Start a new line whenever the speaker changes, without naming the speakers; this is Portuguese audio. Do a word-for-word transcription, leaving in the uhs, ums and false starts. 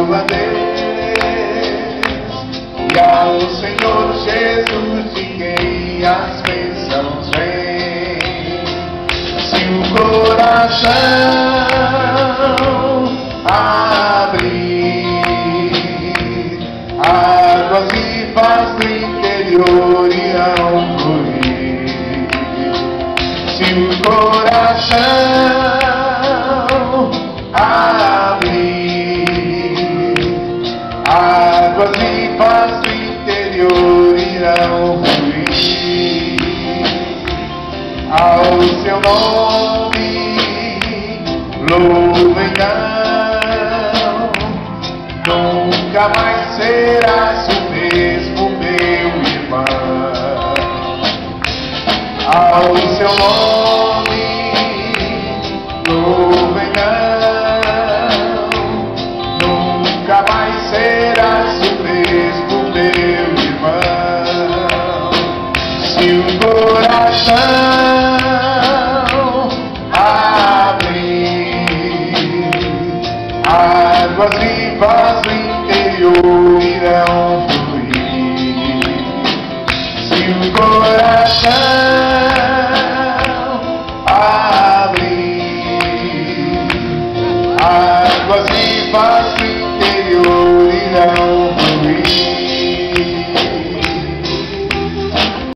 a Deus e ao Senhor Jesus, de quem as bênçãos vêm. Se o coração abrir, águas vivas do interior irão fluir. Se o coração abrir, águas vivas do interior irão fluir. Ao seu nome louvem, não, nunca mais serás o mesmo, meu irmão. Ao seu nome louvem, não, nunca mais serás o mesmo, meu irmão. Se o coração abrir, águas vivas do interior irão fluir. Se o coração